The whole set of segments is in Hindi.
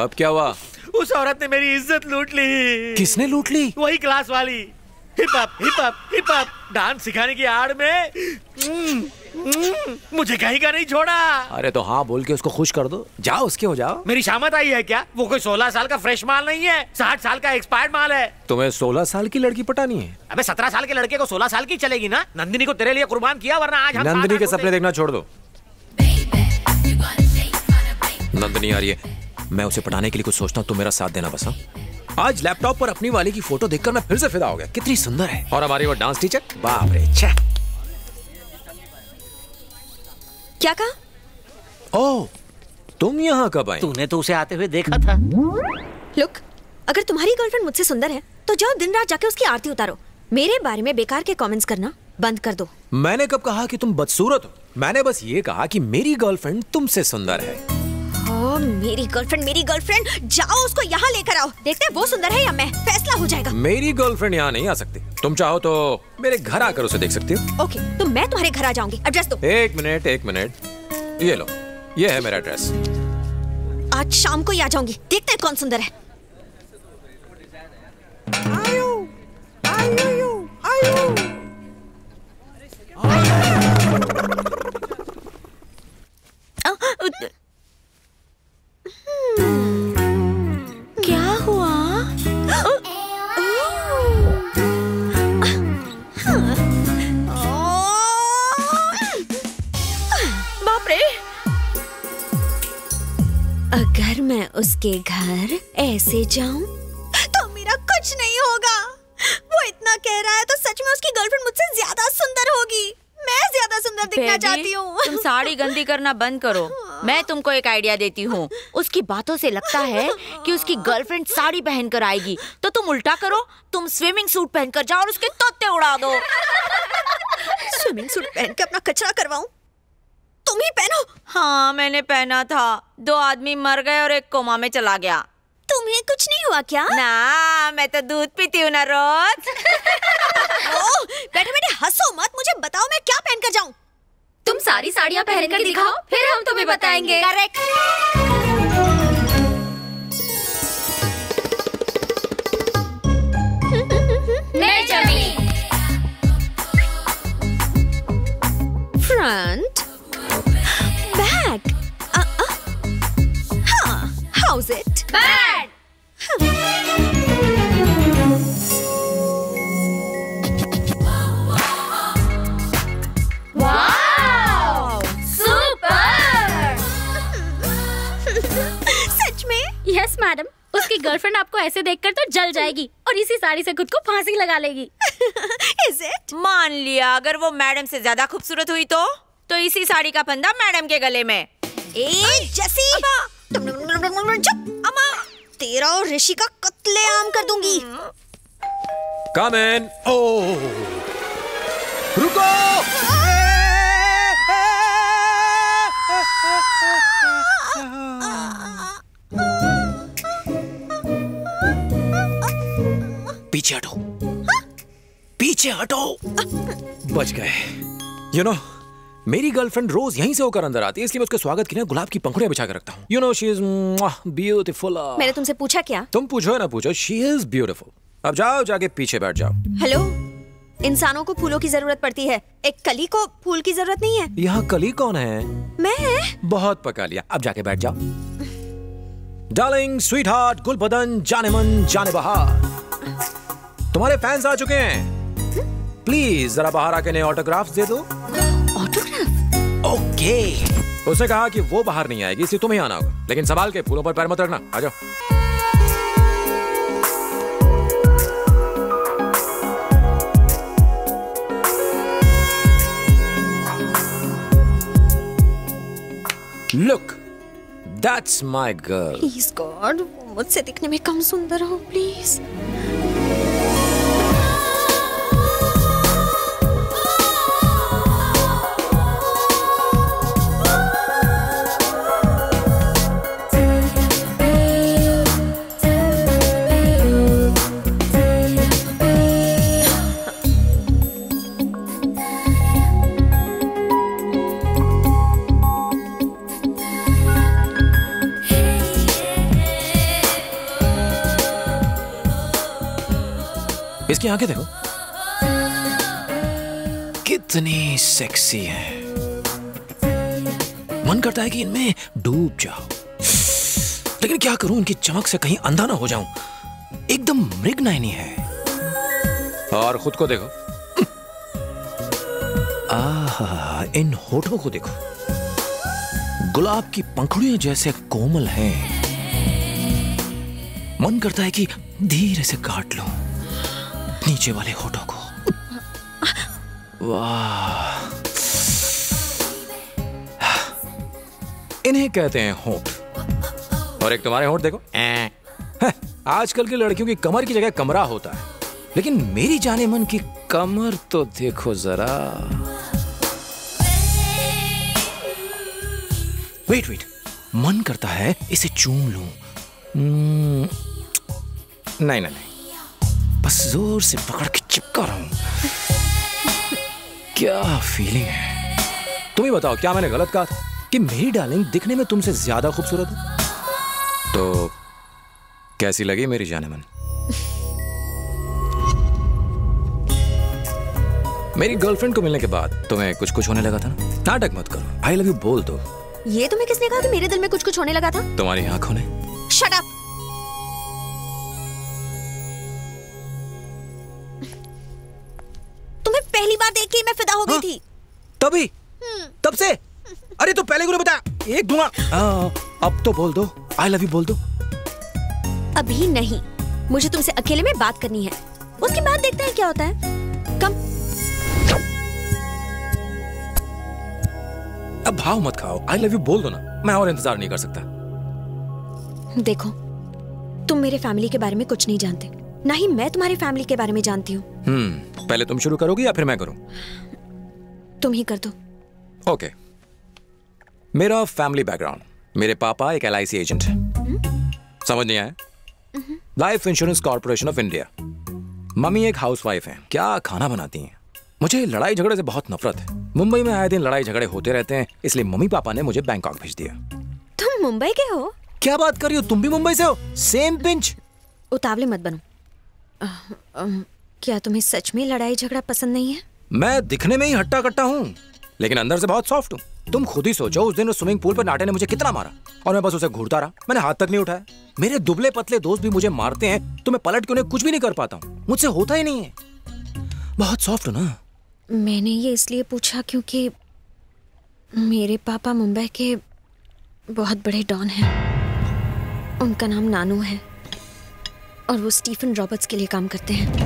अब क्या हुआ? उस औरत ने मेरी इज्जत लूट ली। किसने लूट ली? वही क्लास वाली। Hip hop hip hop hip hop dance सिखाने की आड़ में मुझे कहीं का नहीं छोड़ा। अरे तो हाँ बोल के उसको खुश कर दो, जाओ उसके हो जाओ। मेरी शामत आई है क्या? वो कोई 16 साल का फ्रेश माल नहीं है, 60 साल का एक्सपायर्ड माल है। तुम्हें 16 साल की लड़की पटानी है? अबे 17 साल के लड़के को 16 साल की चलेगी ना। नंदिनी को तेरे लिए कुर्बान किया, वरना आज हम नंदिनी के सपने देखना छोड़ दो। नंदिनी आ रही है, मैं उसे पटाने के लिए कुछ सोचता हूँ, तुम मेरा साथ देना बस। हाँ आज लैपटॉप पर अपनी वाली की फोटो देखकर मैं फिर से फिदा हो गया, कितनी सुंदर है। और हमारी वो डांस टीचर, बाप रे छे। क्या कहा? ओह तुम यहाँ कब आई? तूने तो उसे आते हुए देखा था। लुक, अगर तुम्हारी गर्लफ्रेंड मुझसे सुंदर है तो जाओ दिन रात जाके उसकी आरती उतारो। मेरे बारे में बेकार के कमेंट्स करना बंद कर दो। मैंने कब कहा कि तुम बदसूरत हो? मैंने बस ये कहा कि मेरी गर्लफ्रेंड तुमसे सुंदर है। मेरी गर्लफ्रेंड, जाओ उसको यहाँ लेकर आओ। देखते हैं वो सुंदर है या मैं, फैसला हो जाएगा। मेरी गर्लफ्रेंड यहाँ नहीं आ सकती, तुम चाहो तो मेरे घर आकर उसे देख सकती हो। ओके, तो मैं तुम्हारे घर आ जाऊंगी। एड्रेस दो। एक मिनट, ये लो, ये है मेरा एड्रेस। आज शाम को ही आ जाऊंगी, देखते हैं कौन सुंदर है। क्या हुआ? बाप रे! अगर मैं उसके घर ऐसे जाऊं तो मेरा कुछ नहीं होगा। वो इतना कह रहा है तो सच में उसकी गर्लफ्रेंड मुझसे ज्यादा सुंदर होगी। मैं ज्यादा सुंदर दिखना चाहती हूँ। तुम साड़ी गंदी करना बंद करो। मैं तुमको एक आइडिया देती हूँ। उसकी बातों से लगता है कि उसकी गर्लफ्रेंड साड़ी पहनकर आएगी, तो तुम उल्टा करो, तुम स्विमिंग सूट पहनकर जाओ और उसके तोते उड़ा दो। स्विमिंग सूट पहन के अपना कचरा करवाऊं? तुम ही पहनो। हाँ मैंने पहना था, 2 आदमी मर गए और एक कोमा में चला गया। तुम्हें कुछ नहीं हुआ क्या? ना, मैं तो दूध पीती हूँ ना रोज। बैठे बैठे हंसो मत, मुझे बताओ मैं क्या पहन कर जाऊं? तुम सारी साड़ियाँ पहनकर दिखाओ, फिर हम तुम्हें बताएंगे। करेक्ट। मैं जमी। फ्रंट, बैक, हाँ, how's it? Bad. Wow, super. सच में? यस मैडम, उसकी गर्लफ्रेंड आपको ऐसे देखकर तो जल जाएगी और इसी साड़ी से खुद को फांसी लगा लेगी। Is it? मान लिया अगर वो मैडम से ज्यादा खूबसूरत हुई तो इसी साड़ी का फंदा मैडम के गले में। जैसी चुप। अम्मा, तेरा और ऋषि का कत्लेआम कर दूंगी। Come in. Oh, रुको। पीछे हटो, पीछे हटो। बच गए। You know, मेरी गर्लफ्रेंड रोज यहीं से होकर अंदर आती है, इसलिए मैं उसके स्वागत के लिए गुलाब की पंखुड़ियां बिछा के रखता हूँ। You know, she is beautiful. मैंने तुमसे पूछा क्या? तुम पूछो ना पूछो, she is beautiful. अब जाओ, जाके पीछे बैठ जाओ। हेलो, इंसानों को फूलों की जरूरत पड़ती है, एक कली को फूल की जरूरत नहीं है। यहाँ कली कौन है? मैं। बहुत पका लिया, अब जाके बैठ जाओ। डार्लिंग, स्वीट हार्ट, गुल बदन, जाने मन जाने बहार, तुम्हारे फैंस आ चुके हैं। प्लीज जरा बाहर आके नए ऑटोग्राफ्स दे दो। ऑटोग्राफ? ओके। उसने कहा कि वो बाहर नहीं आएगी, इसलिए तुम्हें आना होगा, लेकिन संभाल के, फूलों पर पैर मत रखना। आ जाओ। Look, that's my girl. Please God, मुझसे दिखने में कम सुंदर हो प्लीज। इसकी आंखें देखो, कितनी सेक्सी है। मन करता है कि इनमें डूब जाओ, लेकिन क्या करूं, इनकी चमक से कहीं अंधा ना हो जाऊं। एकदम मृगनयनी है। और खुद को देखो, आहा, इन होठों को देखो, गुलाब की पंखुड़ियां जैसे कोमल हैं। मन करता है कि धीरे से काट लूं नीचे वाले होठों को। वाह, इन्हें कहते हैं होठ। और एक तुम्हारे होठ देखो, आजकल की लड़कियों की कमर की जगह कमरा होता है, लेकिन मेरी जाने मन की कमर तो देखो जरा। वेट, मन करता है इसे चूम लूं। नहीं, बस जोर से पकड़ के चिपका रहा हूं। क्या फीलिंग है। तुम ही बताओ, क्या मैंने गलत कहा था कि मेरी डार्लिंग दिखने में तुमसे ज्यादा खूबसूरत है? तो कैसी लगी मेरी जाने मन? मेरी गर्लफ्रेंड को मिलने के बाद तुम्हें कुछ होने लगा था ना? नाटक मत करो, आई लव यू बोल दो। ये तुम्हें किसने कहा कि मेरे दिल में कुछ होने लगा था? तुम्हारी आंखों ने। Shut up. तुम्हें पहली बार देख के मैं फिदा हो गई थी। तभी? तब से? अरे तो पहले क्यों नहीं बताया? एक दूंगा। अब तो बोल दो, आई लव यू बोल दो। अभी नहीं, मुझे तुमसे अकेले में बात करनी है, उसके बाद देखते हैं क्या होता है। कम। अब भाव मत खाओ, आई लव यू बोल दो ना, मैं और इंतजार नहीं कर सकता। देखो, तुम मेरे फैमिली के बारे में कुछ नहीं जानते, ना ही मैं तुम्हारी फैमिली के बारे में जानती हूँ। पहले तुम शुरू करोगी या फिर मैं करूं? तुम ही कर दो। ओके। मेरा फैमिली बैकग्राउंड, मेरे पापा एक LIC एजेंट है। समझ नहीं आया? Life insurance corporation of India. मम्मी एक हाउसवाइफ है, क्या खाना बनाती हैं। मुझे लड़ाई झगड़े से बहुत नफरत है। मुंबई में आए दिन लड़ाई झगड़े होते रहते हैं, इसलिए मम्मी पापा ने मुझे बैंकॉक भेज दिया। तुम मुंबई के हो? क्या बात कर रही हो, तुम भी मुंबई से हो? Same pinch. उतावले मत बनो। क्या तुम्हें सच में लड़ाई झगड़ा पसंद नहीं है? मैं दिखने में ही हट्टा कट्टा हूँ, लेकिन अंदर से बहुत सॉफ्ट हूँ। तुम खुद ही सोचो, उस दिन उस स्विमिंग पूल पर नाटे ने मुझे कितना मारा और मैं बस उसे घूरता रहा, मैंने हाथ तक नहीं उठाया। मेरे दुबले पतले दोस्त भी मुझे मारते हैं तो मैं पलट के उन्हें कुछ भी नहीं कर पाता हूँ, मुझसे होता ही नहीं है। बहुत सॉफ्ट हूँ ना। मैंने ये इसलिए पूछा क्योंकि मेरे पापा मुंबई के बहुत बड़े डॉन हैं। उनका नाम नानू है और वो स्टीफन रॉबर्ट्स के लिए काम करते हैं।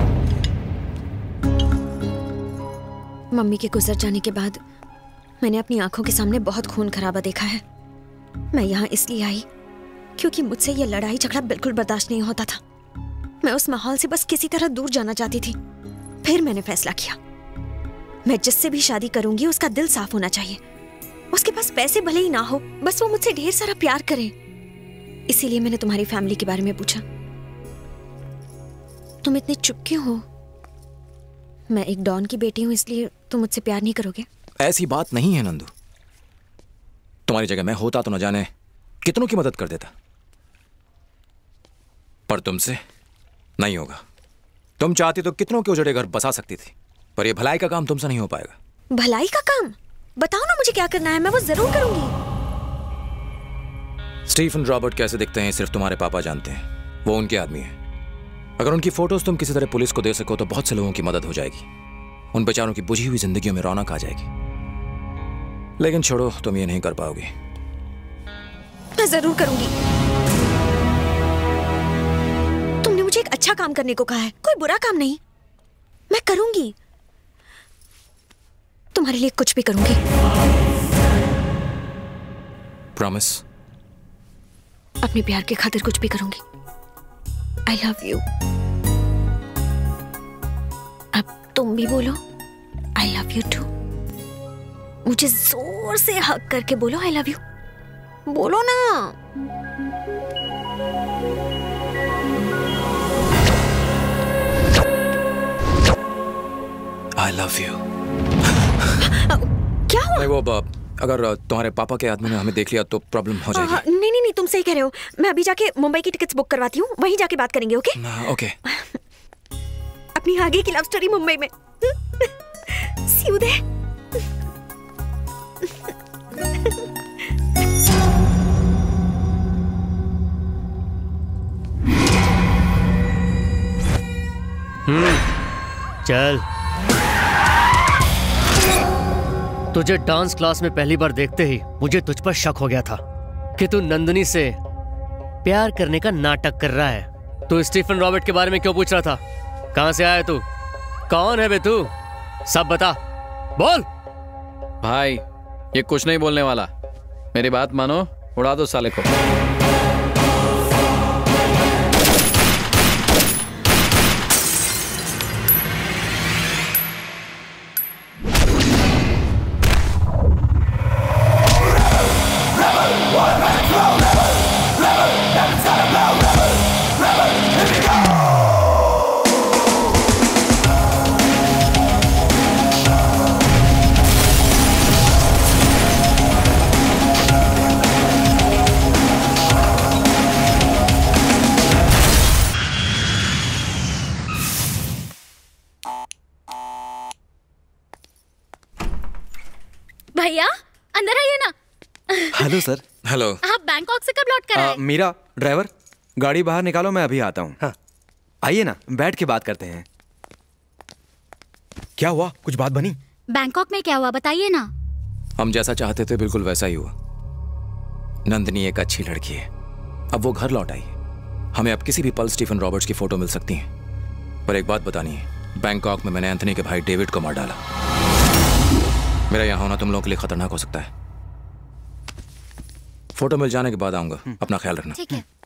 मम्मी के गुजर जाने के बाद मैंने अपनी आंखों के सामने बहुत खून खराबा देखा है। मैं यहाँ इसलिए आई क्योंकि मुझसे ये लड़ाई झगड़ा बिल्कुल बर्दाश्त नहीं होता था। मैं उस माहौल से बस किसी तरह दूर जाना चाहती थी। फिर मैंने फैसला किया, मैं जिससे भी शादी करूंगी उसका दिल साफ होना चाहिए। उसके पास पैसे भले ही ना हो, बस वो मुझसे ढेर सारा प्यार करे। इसीलिए मैंने तुम्हारी फैमिली के बारे में पूछा। तुम इतने चुप क्यों हो? मैं एक डॉन की बेटी हूँ, इसलिए तुम मुझसे प्यार नहीं करोगे? ऐसी बात नहीं है नंदू। तुम्हारी जगह मैं होता तो न जाने कितनों की मदद कर देता, पर तुमसे नहीं होगा। तुम चाहती तो कितनों के उजड़े घर बसा सकती थी, पर यह भलाई का काम तुमसे नहीं हो पाएगा। भलाई का काम? बताओ ना मुझे क्या करना है, मैं वो जरूर करूंगी। स्टीफन रॉबर्ट कैसे दिखते हैं सिर्फ तुम्हारे पापा जानते हैं। वो उनके आदमी हैं। अगर उनकी फोटोज तुम किसी तरह पुलिस को दे सको तो बहुत से लोगों की मदद हो जाएगी। उन बेचारों की बुझी हुई जिंदगियों में रौनक आ जाएगी। लेकिन छोड़ो, तुम ये नहीं कर पाओगी। मैं जरूर करूंगी। तुमने मुझे एक अच्छा काम करने को कहा है, कोई बुरा काम नहीं। मैं करूंगी, तुम्हारे लिए कुछ भी करूंगी। प्रॉमिस? अपने प्यार के खातिर कुछ भी करूंगी। I love you. अब तुम भी बोलो आई लव यू टू। मुझे जोर से हग करके बोलो आई लव यू। बोलो ना। I love you. क्या हुआ? नहीं, वो अगर तुम्हारे पापा के आदमी ने हमें देख लिया तो प्रॉब्लम हो जाएगी। नहीं, तुम सही कह रहे हो। मैं अभी जाके मुंबई की टिकट्स बुक करवाती हूँ, वहीं जाके बात करेंगे। ओके? ओके। अपनी आगे की लव स्टोरी मुंबई में। See you there. चल। तुझे डांस क्लास में पहली बार देखते ही मुझे तुझ पर शक हो गया था कि तू नंदिनी से प्यार करने का नाटक कर रहा है। तू स्टीफन रॉबर्ट के बारे में क्यों पूछ रहा था? कहां से आया तू? कौन है बे तू? सब बता, बोल। भाई ये कुछ नहीं बोलने वाला, मेरी बात मानो, उड़ा दो साले को। भैया अंदर आइए ना। Hello sir. हेलो। आप बैंकॉक से कब लौट कर आए? मीरा, ड्राइवर गाड़ी बाहर निकालो, मैं अभी आता हूँ। हाँ आइए ना, बैठ के बात करते हैं। क्या हुआ, कुछ बात बनी? बैंकॉक में क्या हुआ बताइए ना। हम जैसा चाहते थे बिल्कुल वैसा ही हुआ। नंदिनी एक अच्छी लड़की है, अब वो घर लौट आई है। हमें अब किसी भी पल स्टीफन रॉबर्ट्स की फोटो मिल सकती है। पर एक बात बतानी है, बैंकॉक में मैंने एंथनी के भाई डेविड को मार डाला। मेरा यहाँ होना तुम लोगों के लिए खतरनाक हो सकता है। फोटो मिल जाने के बाद आऊंगा, अपना ख्याल रखना। ठीक है।